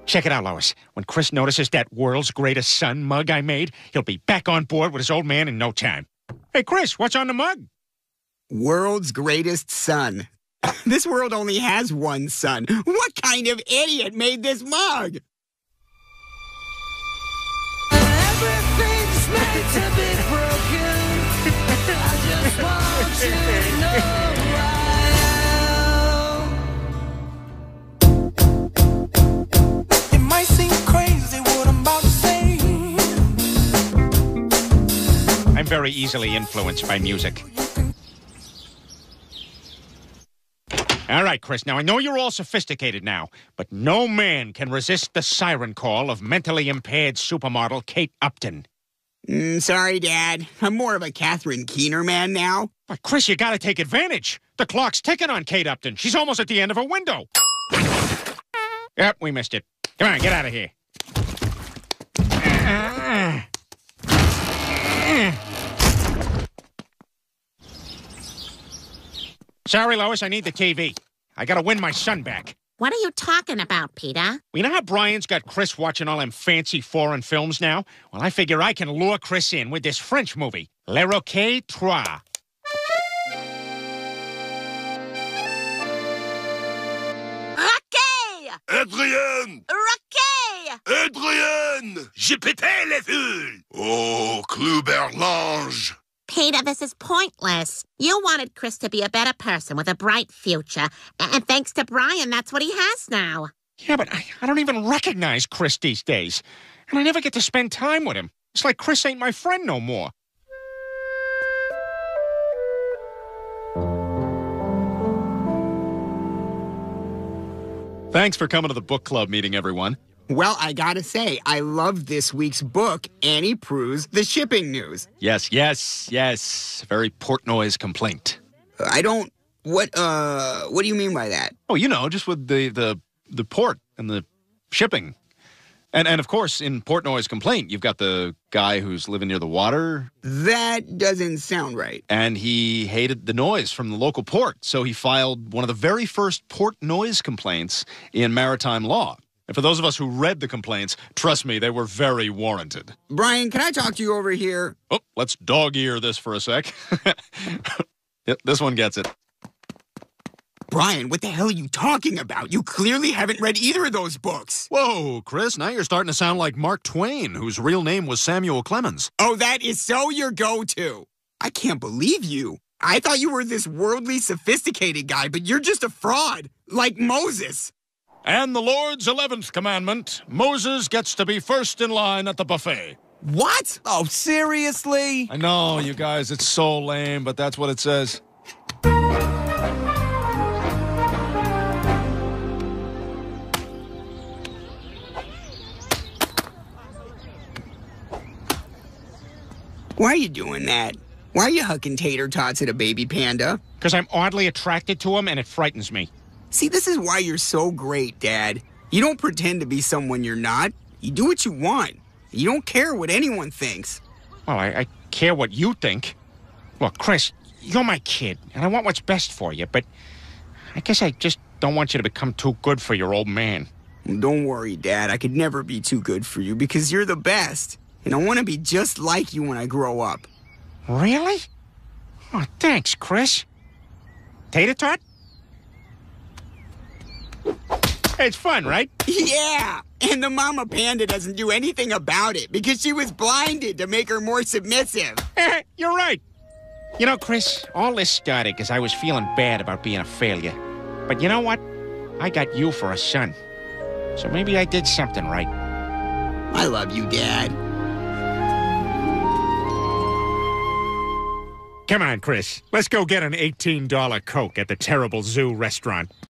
Check it out, Lois. When Chris notices that world's greatest son mug I made, he'll be back on board with his old man in no time. Hey, Chris, what's on the mug? World's greatest son. This world only has one son. What kind of idiot made this mug? Everything's meant to be broken. I just want you to know why. It might seem crazy what I'm about to say. I'm very easily influenced by music. All right, Chris, now I know you're all sophisticated now, but no man can resist the siren call of mentally impaired supermodel Kate Upton. Sorry, Dad. I'm more of a Catherine Keener man now. But, Chris, you gotta take advantage. The clock's ticking on Kate Upton. She's almost at the end of her window. Yep, we missed it. Come on, get out of here. Sorry, Lois, I need the TV. I gotta win my son back. What are you talking about, Peter? You know how Brian's got Chris watching all them fancy foreign films now? Well, I figure I can lure Chris in with this French movie, Le Roquet Trois. Roquet! Adrien! Roquet! Adrien! J'ai pété les foules! Oh, Cluberlange! Peter, this is pointless. You wanted Chris to be a better person with a bright future. And thanks to Brian, that's what he has now. Yeah, but I don't even recognize Chris these days. And I never get to spend time with him. It's like Chris ain't my friend no more. Thanks for coming to the book club meeting, everyone. Well, I gotta say, I love this week's book, Annie Proulx's The Shipping News. Yes. Very Portnoy's complaint. What do you mean by that? Oh, you know, just with the port and the shipping. And of course, in Portnoy's complaint, you've got the guy who's living near the water. That doesn't sound right. And he hated the noise from the local port, so he filed one of the very first port noise complaints in maritime law. And for those of us who read the complaints, trust me, they were very warranted. Brian, can I talk to you over here? Oh, let's dog-ear this for a sec. Yep, this one gets it. Brian, what the hell are you talking about? You clearly haven't read either of those books. Whoa, Chris, now you're starting to sound like Mark Twain, whose real name was Samuel Clemens. Oh, that is so your go-to. I can't believe you. I thought you were this worldly, sophisticated guy, but you're just a fraud, like Moses. And the Lord's 11th commandment, Moses gets to be first in line at the buffet. What? Oh, seriously? I know, you guys, it's so lame, but that's what it says. Why are you doing that? Why are you hucking tater tots at a baby panda? Because I'm oddly attracted to him and it frightens me. See, this is why you're so great, Dad. You don't pretend to be someone you're not. You do what you want. You don't care what anyone thinks. Well, I care what you think. Look, Chris, you're my kid, and I want what's best for you, but I guess I just don't want you to become too good for your old man. Don't worry, Dad. I could never be too good for you because you're the best. And I want to be just like you when I grow up. Really? Oh, thanks, Chris. Tater tot? Hey, it's fun, right? Yeah! And the mama panda doesn't do anything about it because she was blinded to make her more submissive. You're right. You know, Chris, all this started because I was feeling bad about being a failure. But you know what? I got you for a son. So maybe I did something right. I love you, Dad. Come on, Chris. Let's go get an $18 Coke at the Terrible Zoo restaurant.